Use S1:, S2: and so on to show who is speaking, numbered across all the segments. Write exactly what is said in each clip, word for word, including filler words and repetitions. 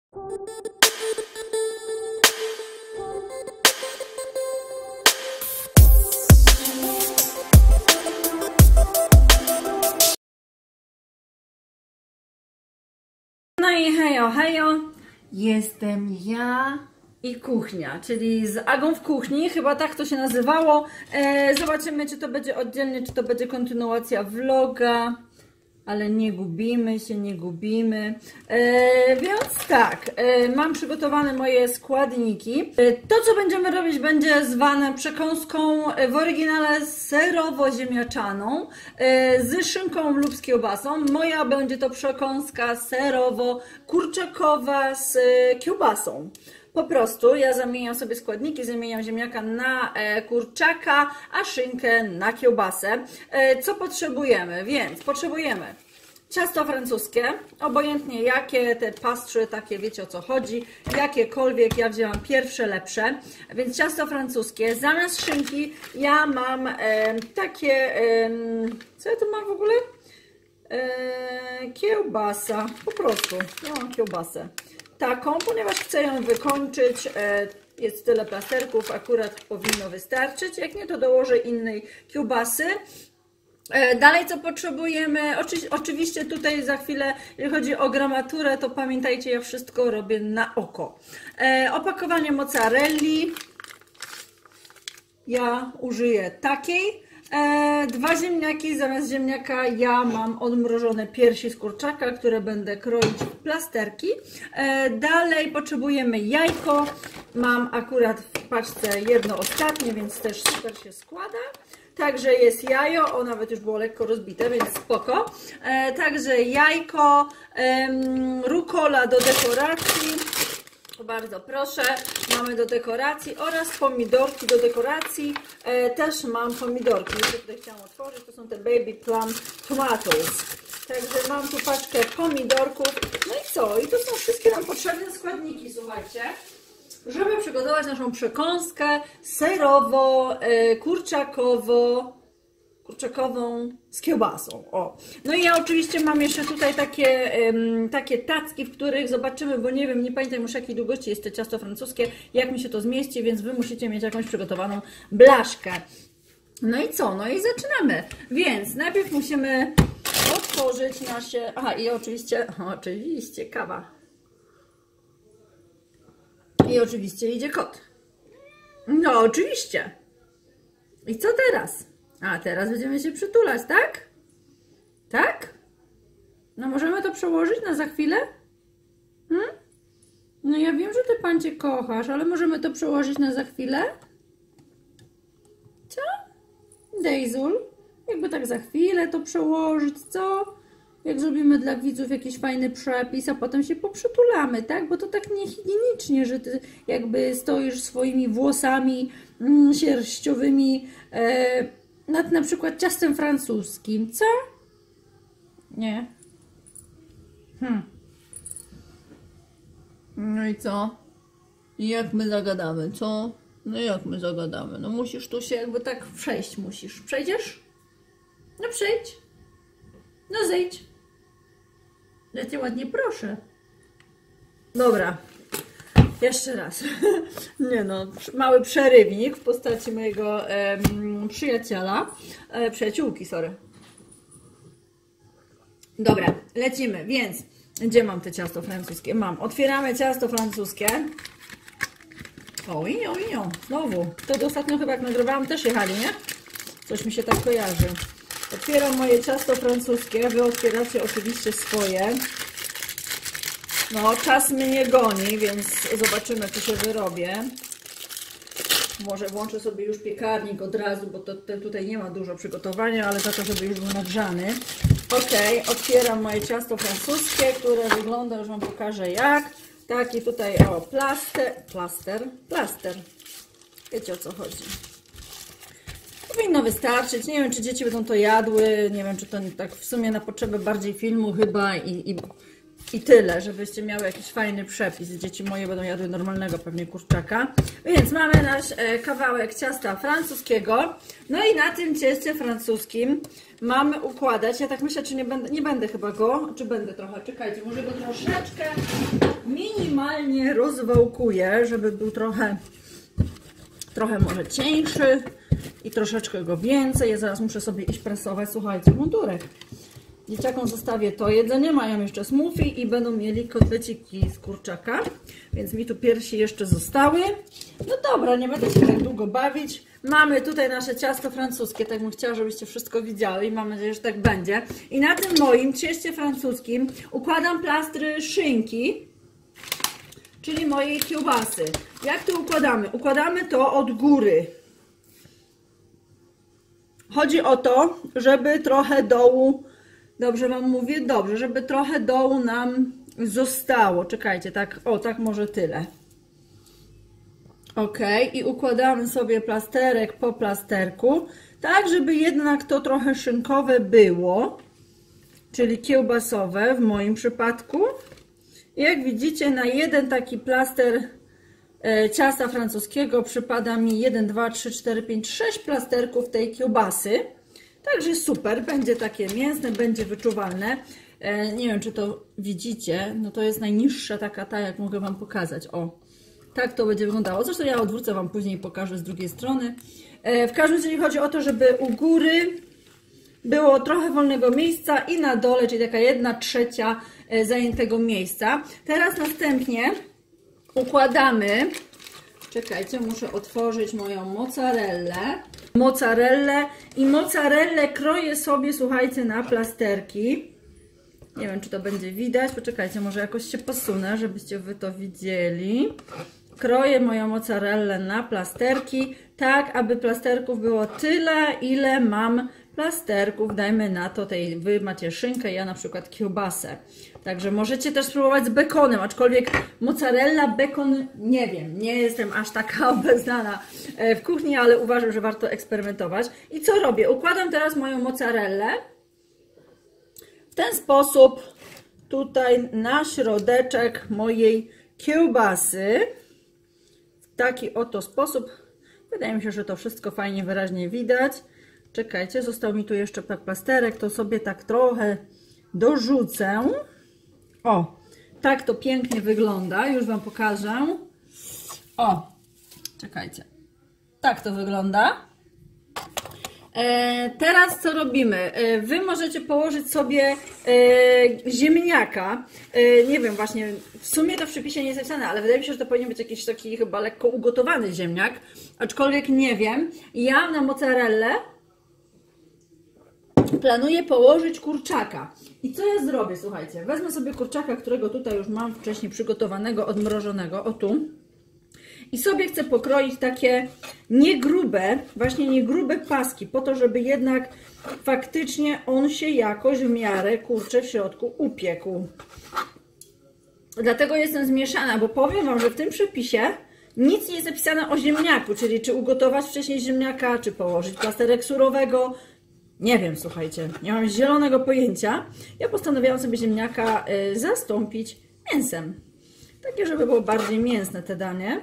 S1: No i hejo, hejo, jestem ja i kuchnia, czyli z Agą w kuchni, chyba tak to się nazywało. E, zobaczymy, czy to będzie oddzielnie, czy to będzie kontynuacja vloga, ale nie gubimy się, nie gubimy. E, więc tak, e, mam przygotowane moje składniki. E, to, co będziemy robić, będzie zwane przekąską w oryginale serowo-ziemniaczaną e, z szynką lub z kiełbasą. Moja będzie to przekąska serowo-kurczakowa z e, kiełbasą. Po prostu ja zamieniam sobie składniki, zamieniam ziemniaka na e, kurczaka, a szynkę na kiełbasę. E, co potrzebujemy? Więc potrzebujemy ciasto francuskie, obojętnie jakie, te pastry, takie wiecie o co chodzi, jakiekolwiek, ja wzięłam pierwsze lepsze, więc ciasto francuskie. Zamiast szynki ja mam e, takie, e, co ja tu mam w ogóle? E, kiełbasa, po prostu, ja mam kiełbasę. Taką, ponieważ chcę ją wykończyć, jest tyle plasterków, akurat powinno wystarczyć, jak nie to dołożę innej kiełbasy. Dalej co potrzebujemy, oczywiście tutaj za chwilę, jeżeli chodzi o gramaturę, to pamiętajcie, ja wszystko robię na oko. Opakowanie mozzarelli, ja użyję takiej. E, dwa ziemniaki, zamiast ziemniaka ja mam odmrożone piersi z kurczaka, które będę kroić w plasterki. E, dalej potrzebujemy jajko, mam akurat w paczce jedno ostatnie, więc też super się składa. Także jest jajo, o nawet już było lekko rozbite, więc spoko. E, także jajko, e, rukola do dekoracji. Bardzo proszę, mamy do dekoracji oraz pomidorki do dekoracji. E, też mam pomidorki, które chciałam otworzyć, to są te baby plum tomatoes. Także mam tu paczkę pomidorków. No i co? I to są wszystkie nam potrzebne składniki, słuchajcie, żeby przygotować naszą przekąskę serowo-kurczakowo. kurczakową z kiełbasą. O. No i ja oczywiście mam jeszcze tutaj takie, um, takie tacki, w których zobaczymy, bo nie wiem, nie pamiętam już jakiej długości jest to ciasto francuskie, jak mi się to zmieści, więc Wy musicie mieć jakąś przygotowaną blaszkę. No i co? No i zaczynamy. Więc najpierw musimy otworzyć nasze... Aha, i oczywiście, oczywiście kawa. I oczywiście idzie kot. No oczywiście. I co teraz? A teraz będziemy się przytulać, tak? Tak? No możemy to przełożyć na za chwilę? Hmm? No ja wiem, że Ty, Pancie, kochasz, ale możemy to przełożyć na za chwilę? Co? Dejzul? Jakby tak za chwilę to przełożyć, co? Jak zrobimy dla widzów jakiś fajny przepis, a potem się poprzytulamy, tak? Bo to tak niehigienicznie, że Ty jakby stoisz swoimi włosami mm, sierściowymi e, nad na przykład ciastem francuskim, co? Nie. Hmm. No i co? I jak my zagadamy, co? No jak my zagadamy? No musisz tu się jakby tak przejść, musisz. Przejdziesz? No przejdź. No zejdź. Ja Cię ładnie proszę. Dobra. Jeszcze raz. Nie no, mały przerywnik w postaci mojego e, przyjaciela. E, przyjaciółki, sorry. Dobra, lecimy. Więc, gdzie mam te ciasto francuskie? Mam. Otwieramy ciasto francuskie. Oj, oj, oj. Znowu. To ostatnio chyba jak nagrywałam też jechali, nie? Coś mi się tak kojarzy. Otwieram moje ciasto francuskie. Wy otwieracie oczywiście swoje. No, czas mnie goni, więc zobaczymy, czy się wyrobię. Może włączę sobie już piekarnik od razu, bo to, to tutaj nie ma dużo przygotowania, ale za to, żeby już był nagrzany. Ok, otwieram moje ciasto francuskie, które wygląda, już Wam pokażę jak. Taki tutaj, o, plaster, plaster, plaster. Wiecie, o co chodzi. Powinno wystarczyć. Nie wiem, czy dzieci będą to jadły. Nie wiem, czy to tak w sumie na potrzeby bardziej filmu chyba i... i I tyle, żebyście miały jakiś fajny przepis. Dzieci moje będą jadły normalnego pewnie kurczaka. Więc mamy nasz e, kawałek ciasta francuskiego. No i na tym cieście francuskim mamy układać. Ja tak myślę, czy nie będę, nie będę chyba go, czy będę trochę, czekajcie, może go troszeczkę minimalnie ewentualnie rozwałkuję, żeby był trochę, trochę może cieńszy i troszeczkę go więcej. Ja zaraz muszę sobie iść prasować, słuchajcie, mundurek. Dzieciakom zostawię to jedzenie, mają jeszcze smoothie i będą mieli kotleciki z kurczaka, więc mi tu piersi jeszcze zostały. No dobra, nie będę się tak długo bawić. Mamy tutaj nasze ciasto francuskie, tak bym chciała, żebyście wszystko widziały i mam nadzieję, że tak będzie. I na tym moim cieście francuskim układam plastry szynki, czyli mojej kiełbasy. Jak to układamy? Układamy to od góry. Chodzi o to, żeby trochę dołu, dobrze wam mówię? Dobrze, żeby trochę dołu nam zostało. Czekajcie, tak, o, tak może tyle. Ok, i układamy sobie plasterek po plasterku, tak żeby jednak to trochę szynkowe było, czyli kiełbasowe w moim przypadku. Jak widzicie, na jeden taki plaster e, ciasta francuskiego przypada mi jeden, dwa, trzy, cztery, pięć, sześć plasterków tej kiełbasy. Także super, będzie takie mięsne, będzie wyczuwalne. E, nie wiem, czy to widzicie, no to jest najniższa taka ta, jak mogę wam pokazać. O, tak to będzie wyglądało. Zresztą ja odwrócę wam później i pokażę z drugiej strony. E, w każdym razie chodzi o to, żeby u góry było trochę wolnego miejsca i na dole, czyli taka jedna trzecia zajętego miejsca. Teraz następnie układamy, czekajcie, muszę otworzyć moją mozzarellę. Mozzarellę i mozzarellę kroję sobie, słuchajcie, na plasterki. Nie wiem, czy to będzie widać. Poczekajcie, może jakoś się posunę, żebyście wy to widzieli. Kroję moją mozzarellę na plasterki, tak aby plasterków było tyle, ile mam plasterków, dajmy na to, tej, wy macie szynkę, ja na przykład kiełbasę. Także możecie też spróbować z bekonem, aczkolwiek mozzarella, bekon, nie wiem, nie jestem aż taka obeznana w kuchni, ale uważam, że warto eksperymentować. I co robię? Układam teraz moją mozzarellę w ten sposób tutaj na środeczek mojej kiełbasy. W taki oto sposób. Wydaje mi się, że to wszystko fajnie, wyraźnie widać. Czekajcie, został mi tu jeszcze plasterek, to sobie tak trochę dorzucę. O, tak to pięknie wygląda, już wam pokażę. O, czekajcie, tak to wygląda. E, teraz co robimy? E, wy możecie położyć sobie e, ziemniaka. E, nie wiem, właśnie w sumie to w przepisie nie jest napisane, ale wydaje mi się, że to powinien być jakiś taki chyba lekko ugotowany ziemniak. Aczkolwiek nie wiem. Ja na mozzarellę planuję położyć kurczaka. I co ja zrobię? Słuchajcie, wezmę sobie kurczaka, którego tutaj już mam wcześniej przygotowanego, odmrożonego, o tu. I sobie chcę pokroić takie niegrube, właśnie niegrube paski, po to, żeby jednak faktycznie on się jakoś w miarę, kurczę, w środku upiekł. Dlatego jestem zmieszana, bo powiem wam, że w tym przepisie nic nie jest napisane o ziemniaku, czyli czy ugotować wcześniej ziemniaka, czy położyć plasterek surowego. Nie wiem, słuchajcie, nie mam zielonego pojęcia. Ja postanowiłam sobie ziemniaka y, zastąpić mięsem. Takie, żeby było bardziej mięsne te danie.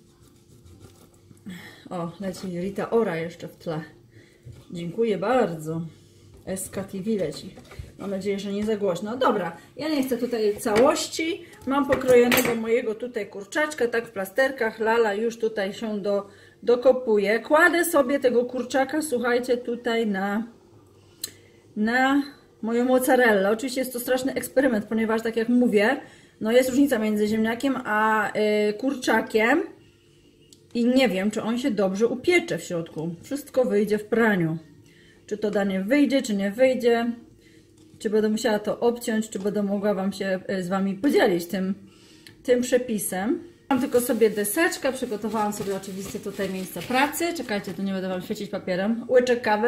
S1: O, leci Rita Ora jeszcze w tle. Dziękuję bardzo. S K T V leci. Mam nadzieję, że nie za głośno. Dobra, ja nie chcę tutaj całości. Mam pokrojonego mojego tutaj kurczaczka, tak w plasterkach. Lala już tutaj się do, dokopuje. Kładę sobie tego kurczaka, słuchajcie, tutaj na, na moją mozzarellę. Oczywiście jest to straszny eksperyment, ponieważ tak jak mówię, no jest różnica między ziemniakiem a yy, kurczakiem. I nie wiem, czy on się dobrze upiecze w środku. Wszystko wyjdzie w praniu. Czy to danie wyjdzie, czy nie wyjdzie. Czy będę musiała to obciąć, czy będę mogła wam się z wami podzielić tym, tym przepisem. Mam tylko sobie deseczkę. Przygotowałam sobie oczywiście tutaj miejsce pracy. Czekajcie, tu nie będę wam świecić papierem. Łyczek kawy.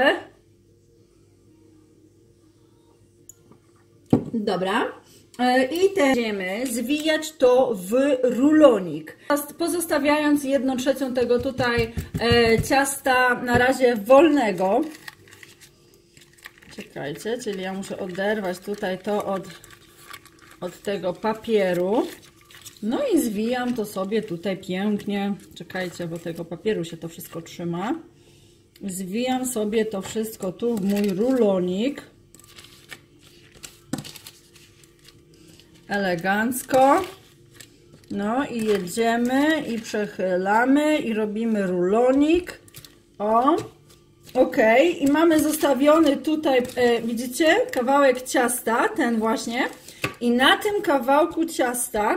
S1: Dobra. I teraz będziemy zwijać to w rulonik, pozostawiając jedną trzecią tego tutaj e, ciasta na razie wolnego. Czekajcie, czyli ja muszę oderwać tutaj to od, od tego papieru. No i zwijam to sobie tutaj pięknie. Czekajcie, bo tego papieru się to wszystko trzyma. Zwijam sobie to wszystko tu w mój rulonik. Elegancko. No i jedziemy i przechylamy i robimy rulonik. O, ok. I mamy zostawiony tutaj, e, widzicie, kawałek ciasta, ten właśnie. I na tym kawałku ciasta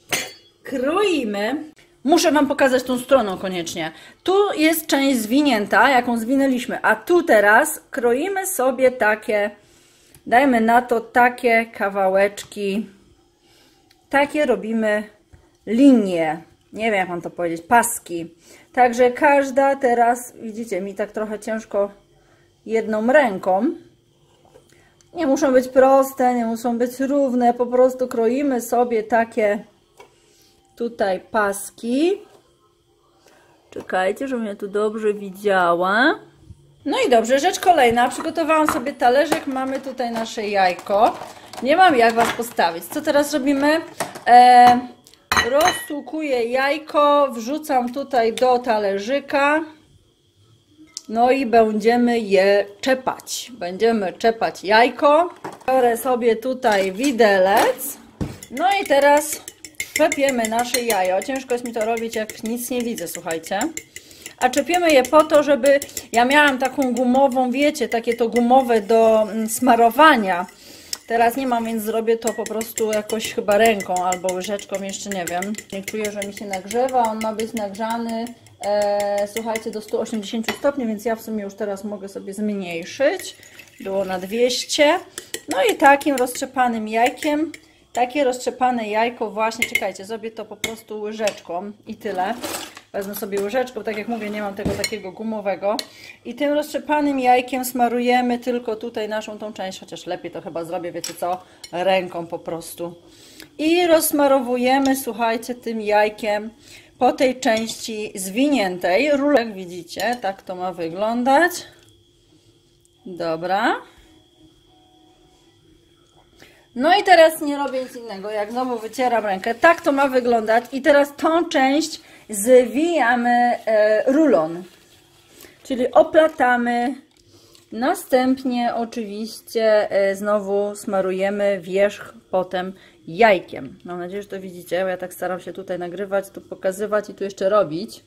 S1: kroimy. Muszę Wam pokazać tą stroną koniecznie. Tu jest część zwinięta, jaką zwinęliśmy, a tu teraz kroimy sobie takie, dajmy na to takie kawałeczki, takie robimy linie, nie wiem jak mam to powiedzieć, paski. Także każda teraz, widzicie, mi tak trochę ciężko jedną ręką. Nie muszą być proste, nie muszą być równe, po prostu kroimy sobie takie tutaj paski. Czekajcie, żebym ja tu dobrze widziała. No i dobrze, rzecz kolejna. Przygotowałam sobie talerzyk, mamy tutaj nasze jajko. Nie mam jak Was postawić. Co teraz robimy? E, roztłukuję jajko, wrzucam tutaj do talerzyka. No i będziemy je czepać. Będziemy czepać jajko. Biorę sobie tutaj widelec. No i teraz czepiemy nasze jajo. Ciężko jest mi to robić, jak nic nie widzę, słuchajcie. A czepiemy je po to, żeby... Ja miałam taką gumową, wiecie, takie to gumowe do smarowania. Teraz nie mam, więc zrobię to po prostu jakoś chyba ręką albo łyżeczką, jeszcze nie wiem. Nie czuję, że mi się nagrzewa. On ma być nagrzany, e, słuchajcie, do stu osiemdziesięciu stopni, więc ja w sumie już teraz mogę sobie zmniejszyć. Było na dwieście. No i takim roztrzepanym jajkiem, takie roztrzepane jajko właśnie, czekajcie, zrobię to po prostu łyżeczką i tyle. Wezmę sobie łyżeczką, tak jak mówię, nie mam tego takiego gumowego. I tym roztrzepanym jajkiem smarujemy tylko tutaj naszą tą część, chociaż lepiej to chyba zrobię, wiecie co, ręką po prostu. I rozsmarowujemy, słuchajcie, tym jajkiem po tej części zwiniętej. Rulek widzicie, tak to ma wyglądać. Dobra. No i teraz nie robię nic innego, jak znowu wycieram rękę. Tak to ma wyglądać. I teraz tą część zwijamy e, rulon. Czyli oplatamy. Następnie oczywiście e, znowu smarujemy wierzch potem jajkiem. Mam nadzieję, że to widzicie. Ja tak staram się tutaj nagrywać, tu pokazywać i tu jeszcze robić.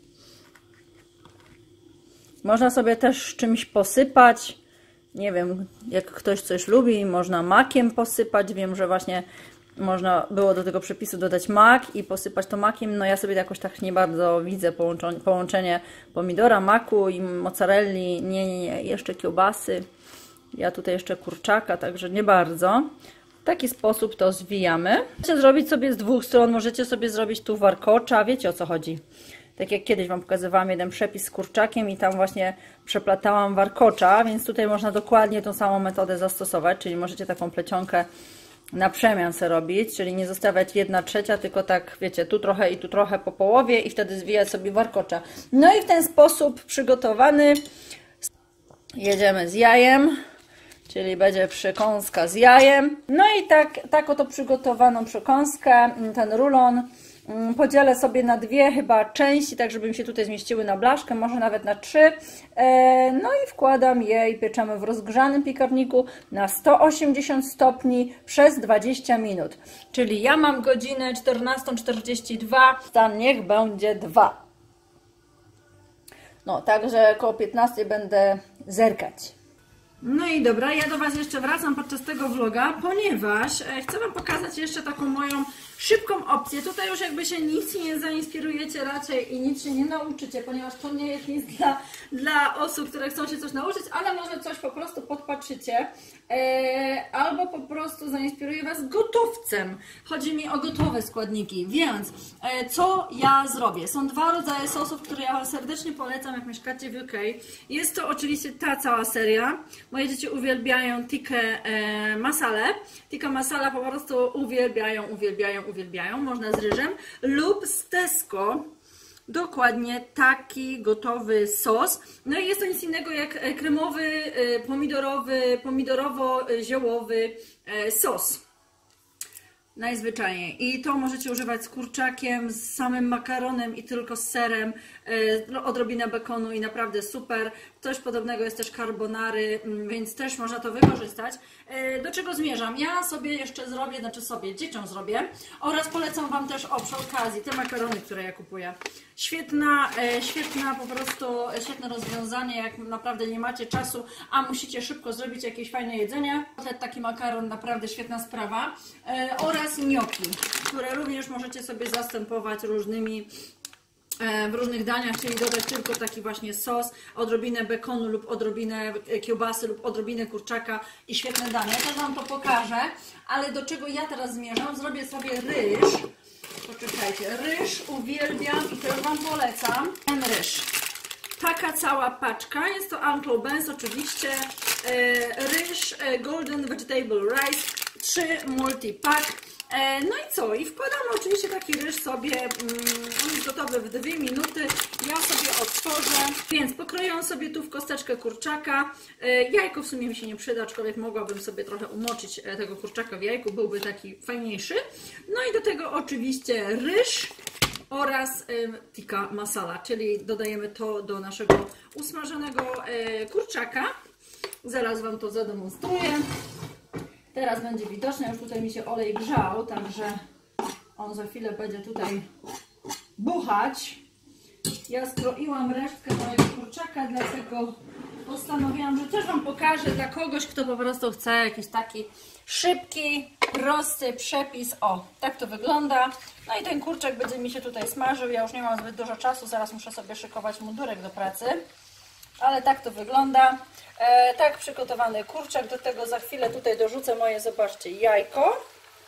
S1: Można sobie też czymś posypać. Nie wiem, jak ktoś coś lubi, można makiem posypać. Wiem, że właśnie można było do tego przepisu dodać mak i posypać to makiem. No ja sobie jakoś tak nie bardzo widzę połączenie, połączenie pomidora, maku i mozzarelli. Nie, nie, nie, jeszcze kiełbasy. Ja tutaj jeszcze kurczaka, także nie bardzo. W taki sposób to zwijamy. Możecie zrobić sobie z dwóch stron, możecie sobie zrobić tu warkocza. Wiecie, o co chodzi. Tak jak kiedyś Wam pokazywałam jeden przepis z kurczakiem i tam właśnie przeplatałam warkocza, więc tutaj można dokładnie tą samą metodę zastosować, czyli możecie taką plecionkę na przemian sobie robić, czyli nie zostawiać jedna trzecia, tylko tak, wiecie, tu trochę i tu trochę po połowie i wtedy zwijać sobie warkocza. No i w ten sposób przygotowany jedziemy z jajem, czyli będzie przekąska z jajem. No i tak, tak oto przygotowaną przekąskę, ten rulon podzielę sobie na dwie chyba części, tak żeby mi się tutaj zmieściły na blaszkę, może nawet na trzy. No i wkładam je i pieczemy w rozgrzanym piekarniku na sto osiemdziesiąt stopni przez dwadzieścia minut. Czyli ja mam godzinę czternastą czterdzieści dwa, stan niech będzie dwa. No, także około piętnastej będę zerkać. No i dobra, ja do Was jeszcze wracam podczas tego vloga, ponieważ chcę Wam pokazać jeszcze taką moją szybką opcję. Tutaj już jakby się nic nie zainspirujecie raczej i nic się nie nauczycie, ponieważ to nie jest nic dla, dla osób, które chcą się coś nauczyć, ale może coś po prostu podpatrzycie. E, albo po prostu zainspiruje Was gotowcem. Chodzi mi o gotowe składniki, więc e, co ja zrobię? Są dwa rodzaje sosów, które ja Wam serdecznie polecam, jak mieszkacie w U K. Jest to oczywiście ta cała seria. Moje dzieci uwielbiają tikkę e, masale. Tikka masala po prostu uwielbiają, uwielbiają, uwielbiają. Można z ryżem lub z Tesco. Dokładnie taki gotowy sos. No i jest to nic innego jak kremowy, pomidorowy, pomidorowo-ziołowy sos. Najzwyczajniej. I to możecie używać z kurczakiem, z samym makaronem i tylko z serem, yy, odrobinę bekonu i naprawdę super. Coś podobnego jest też carbonary, yy, więc też można to wykorzystać. Yy, do czego zmierzam? Ja sobie jeszcze zrobię, znaczy sobie, dzieciom zrobię oraz polecam Wam też o, przy okazji te makarony, które ja kupuję. Świetna, yy, świetna po prostu, świetne rozwiązanie, jak naprawdę nie macie czasu, a musicie szybko zrobić jakieś fajne jedzenie. Taki makaron, naprawdę świetna sprawa. Yy, oraz gnocchi, które również możecie sobie zastępować różnymi w różnych daniach, czyli dodać tylko taki właśnie sos, odrobinę bekonu lub odrobinę kiełbasy lub odrobinę kurczaka i świetne danie. Ja też Wam to pokażę, ale do czego ja teraz zmierzam? Zrobię sobie ryż. Poczekajcie, ryż uwielbiam i też Wam polecam. Ten ryż. Taka cała paczka, jest to Uncle Ben's oczywiście, ryż Golden Vegetable Rice, trzy multi-pack. No i co? I wkładamy oczywiście taki ryż sobie, on jest gotowy w dwie minuty, ja sobie otworzę, więc pokroję sobie tu w kosteczkę kurczaka, jajko w sumie mi się nie przyda, aczkolwiek mogłabym sobie trochę umoczyć tego kurczaka w jajku, byłby taki fajniejszy. No i do tego oczywiście ryż oraz tikka masala, czyli dodajemy to do naszego usmażonego kurczaka. Zaraz Wam to zademonstruję. Teraz będzie widoczne, już tutaj mi się olej grzał, także on za chwilę będzie tutaj buchać. Ja skroiłam resztkę mojego kurczaka, dlatego postanowiłam, że też Wam pokażę dla kogoś, kto po prostu chce jakiś taki szybki, prosty przepis. O, tak to wygląda. No i ten kurczak będzie mi się tutaj smażył. Ja już nie mam zbyt dużo czasu, zaraz muszę sobie szykować mundurek do pracy. Ale tak to wygląda. E, tak przygotowany kurczak. Do tego za chwilę tutaj dorzucę moje, zobaczcie, jajko.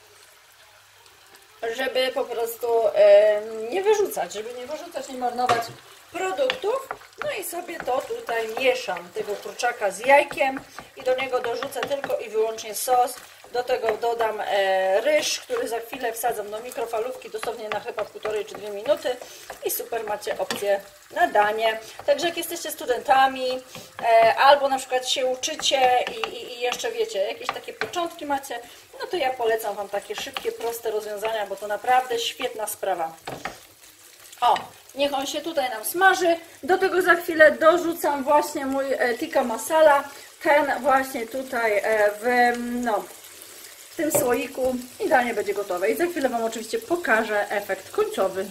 S1: Żeby po prostu e, nie wyrzucać, żeby nie wyrzucać, nie marnować produktów. No i sobie to tutaj mieszam, tego kurczaka z jajkiem i do niego dorzucę tylko i wyłącznie sos. Do tego dodam e, ryż, który za chwilę wsadzam do mikrofalówki, dosłownie na chyba półtorej czy dwie minuty i super macie opcję na danie. Także jak jesteście studentami e, albo na przykład się uczycie i, i, i jeszcze wiecie, jakieś takie początki macie, no to ja polecam Wam takie szybkie, proste rozwiązania, bo to naprawdę świetna sprawa. O, niech on się tutaj nam smaży. Do tego za chwilę dorzucam właśnie mój e, tikka masala. Ten właśnie tutaj e, w, no, w tym słoiku i danie będzie gotowe. I za chwilę Wam oczywiście pokażę efekt końcowy.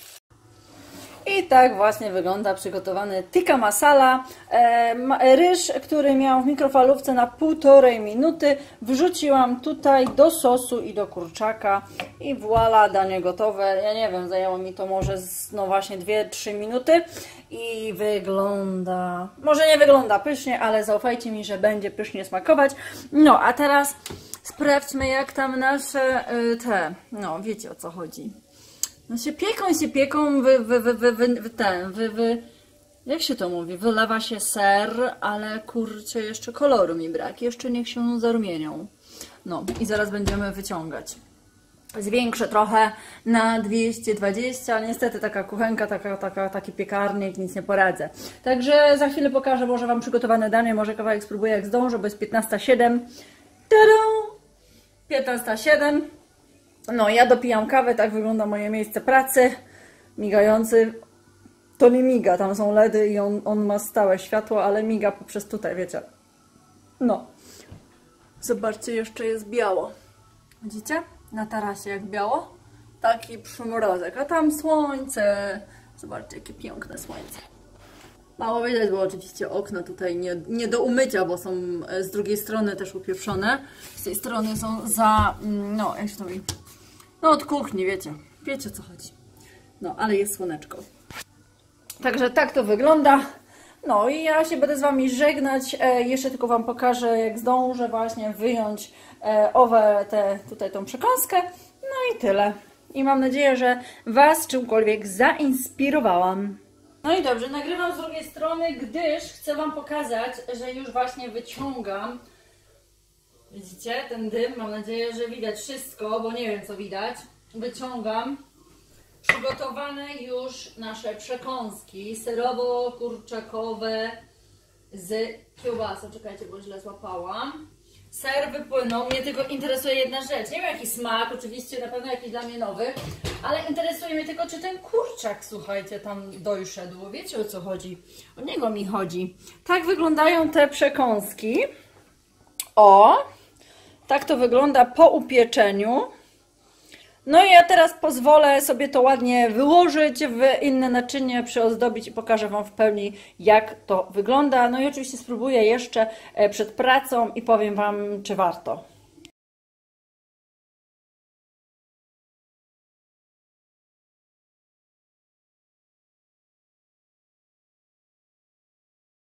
S1: I tak właśnie wygląda przygotowany tikka masala. E, ryż, który miał w mikrofalówce na półtorej minuty, wrzuciłam tutaj do sosu i do kurczaka i voilà, danie gotowe. Ja nie wiem, zajęło mi to może z, no właśnie dwie trzy minuty i wygląda, może nie wygląda pysznie, ale zaufajcie mi, że będzie pysznie smakować. No a teraz sprawdźmy, jak tam nasze y, te, no wiecie o co chodzi. No się pieką, się pieką, wy, wy, wy, wy, wy, wy, ten, wy, wy, jak się to mówi, wylewa się ser, ale kurczę, jeszcze koloru mi brak, jeszcze niech się zarumienią. No i zaraz będziemy wyciągać. Zwiększę trochę na dwieście dwadzieścia, niestety taka kuchenka, taka, taka, taki piekarnik, nic nie poradzę. Także za chwilę pokażę może Wam przygotowane danie, może kawałek spróbuję jak zdążę, bo jest piętnasta siedem. Tadą! piętnasta siedem. No, ja dopijam kawę, tak wygląda moje miejsce pracy. Migający, to nie miga, tam są ledy i on, on ma stałe światło, ale miga poprzez tutaj, wiecie. No, zobaczcie, jeszcze jest biało. Widzicie? Na tarasie jak biało. Taki przymrozek, a tam słońce. Zobaczcie, jakie piękne słońce. Mało widać, bo oczywiście okna tutaj nie, nie do umycia, bo są z drugiej strony też upieprzone. Z tej strony są za, no jak się to mówi, no od kuchni, wiecie. Wiecie o co chodzi. No, ale jest słoneczko. Także tak to wygląda. No i ja się będę z Wami żegnać. E, jeszcze tylko Wam pokażę, jak zdążę właśnie wyjąć e, owe, te, tutaj tą przekąskę. No i tyle. I mam nadzieję, że Was czymkolwiek zainspirowałam. No i dobrze, nagrywam z drugiej strony, gdyż chcę Wam pokazać, że już właśnie wyciągam. Widzicie ten dym? Mam nadzieję, że widać wszystko, bo nie wiem co widać. Wyciągam przygotowane już nasze przekąski serowo-kurczakowe z kiełbasą. Czekajcie, bo źle złapałam. Ser wypłynął. Mnie tylko interesuje jedna rzecz. Nie wiem jaki smak, oczywiście na pewno jakiś dla mnie nowy, ale interesuje mnie tylko, czy ten kurczak, słuchajcie, tam dojszedł. Wiecie o co chodzi? O niego mi chodzi. Tak wyglądają te przekąski. O! Tak to wygląda po upieczeniu. No i ja teraz pozwolę sobie to ładnie wyłożyć w inne naczynie, przyozdobić i pokażę Wam w pełni, jak to wygląda. No i oczywiście spróbuję jeszcze przed pracą i powiem Wam, czy warto.